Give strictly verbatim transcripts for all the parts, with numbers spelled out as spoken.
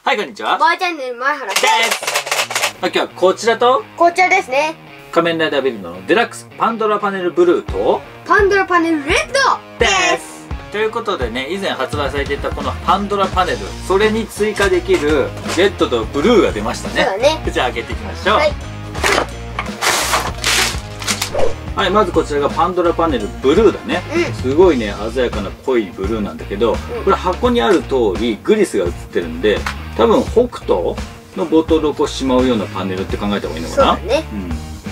はい、こんにちは。 マーチャンネル前原です。 今日はこちらと、 こちらですね。 仮面ライダービルドのデラックスパンドラパネルブルーと、 パンドラパネルレッドです。 ということでね、以前発売されていたこのパンドラパネル、それに追加できるレッドとブルーが出ましたね。 そうだね。 じゃあ開けていきましょう。はい。はい、まずこちらがパンドラパネルブルーだね、うん、すごいね鮮やかな濃いブルーなんだけど、うん、これ箱にある通りグリスが映ってるんで、多分北斗のボトルをこうしまうようなパネルって考えた方がいいのかな。 そうだね、うん、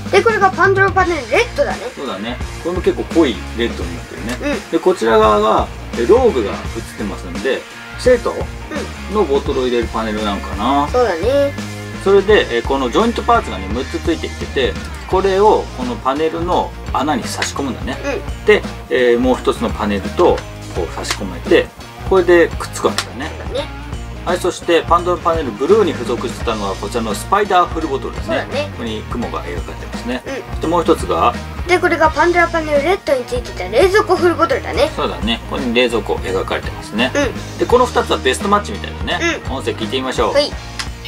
でこれがパンドラパネルレッドだね。 そうだね、これも結構濃いレッドになってるね、うん、でこちら側がローブが映ってますんで、生徒のボトルを入れるパネルなのかな。 そうだね。 それでこのジョイントパーツがねむっつついてきてて、これをこのパネルの穴に差し込むんだね、うん、で、えー、もう一つのパネルとこう差し込めて、これでくっつくわけだね。はい、そしてパンドラパネルブルーに付属してたのはこちらのスパイダーフルボトルですね。ね、ここに雲が描かれてますね、うん、そしてもう一つがでこれがパンドラパネルレッドについてた冷蔵庫フルボトルだね。 そうだね、ここに冷蔵庫描かれてますね、うん、でこのふたつはベストマッチみたいなね、うん、音声聞いてみましょう。はい。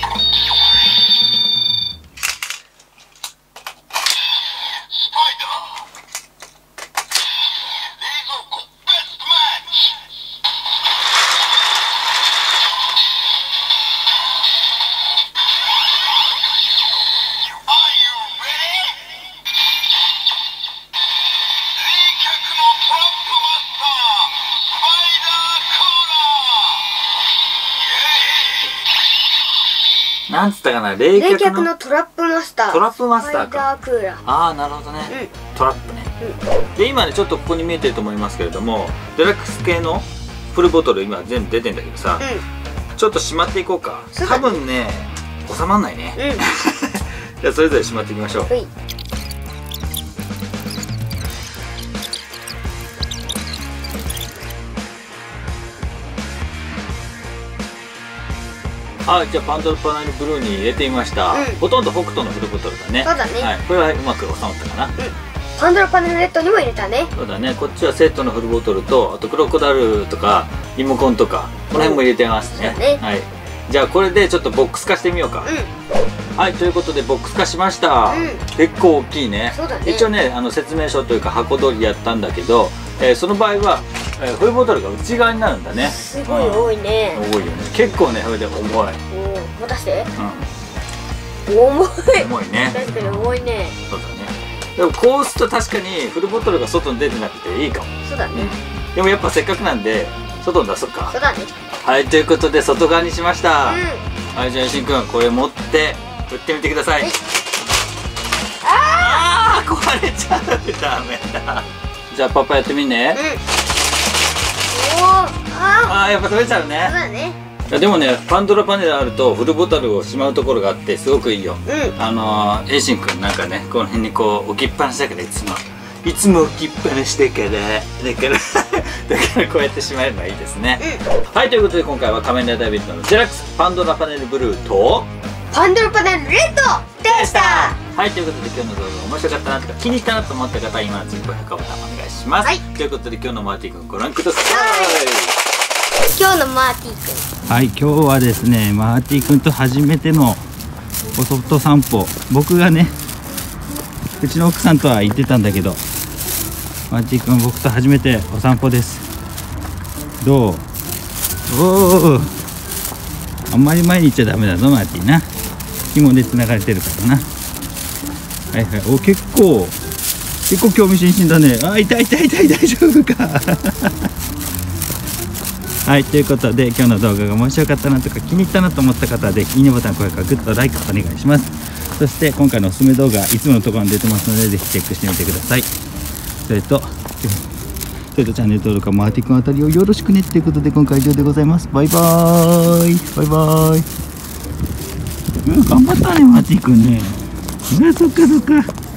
なんつったかな、冷却 の, 冷却のトラップマスター。 トラップマスターか。 クーラー。 ああ、なるほどね、うん、トラップね、うん、で今ねちょっとここに見えてると思いますけれども、デラックス系のフルボトル今全部出てんだけどさ、うん、ちょっとしまっていこうか。多分ね収まんないね、うん、じゃあそれぞれしまっていきましょう。はい。はい、じゃあパンドラパネルブルーに入れてみました、うん、ほとんど北斗のフルボトルだね。 そうだね、 はい、これはうまく収まったかな、うん、 パンドラパネルレッドにも入れたね。 そうだね、こっちはセットのフルボトルと、あとクロコダルとかリモコンとかこの辺も入れてますね、うん、ね。はい、じゃあこれでちょっとボックス化してみようか、うん、はい、ということでボックス化しました、うん、結構大きいね。 そうだね。 一応ねあの説明書というか箱通りやったんだけど、えー、その場合はえー、フルボトルが内側になるんだね。 すごい多いね、 うん、多いよね。結構ね、それで重い。おお、 持たして、うん、重い重いね。 確かに重いね、 うん、そうだね。でもこうすると確かにフルボトルが外に出てなくていいかも。 そうだね、 うん、でもやっぱせっかくなんで外に出そうか。 そうだね。 はい、ということで外側にしました、うん、はい、じゃあしんくんこれ持って振ってみてください。はい、ああ壊れちゃう。ダメだ。じゃあパパやってみんね。うん、ああ、やっぱ取れちゃうね。 そうだね。 いやでもね、パンドラパネルあるとフルボトルをしまうところがあってすごくいいよ、うん、あのー、エイシンくんなんかねこの辺にこう置きっぱなしだから、いつもいつも置きっぱなしだからだからだからこうやってしまえばいいですね、うん、はい、ということで今回は仮面ライダービルドのデラックスパンドラパネルブルーとパンドラパネルレッドでした。 はい、ということで今日の動画面白かったなとか気に入ったなと思った方は今のうちに高評価ボタンお願いします、はい、ということで今日のマーティ君ご覧ください。 今日のマーティ君、 はい、今日はですねマーティ君と初めてのお外散歩。僕がねうちの奥さんとは行ってたんだけど、マーティ君は僕と初めてお散歩です。どう？おお、あんまり前に行っちゃダメだぞマーティな。紐で繋がれてるからな。はいはい、お結構結構興味津々だね。あ、痛い痛い痛い、大丈夫かはい、ということで今日の動画が面白かったなとか気に入ったなと思った方はぜひいいねボタン、高評価、グッド、ライクお願いします。そして今回のおすすめ動画いつものところに出てますのでぜひチェックしてみてください。それとそれとチャンネル登録はマーティ君あたりをよろしくねということで今回は以上でございます。バイバーイバイバーイ。うん、頑張ったねマーティ君ね。うわ、そっかそっか。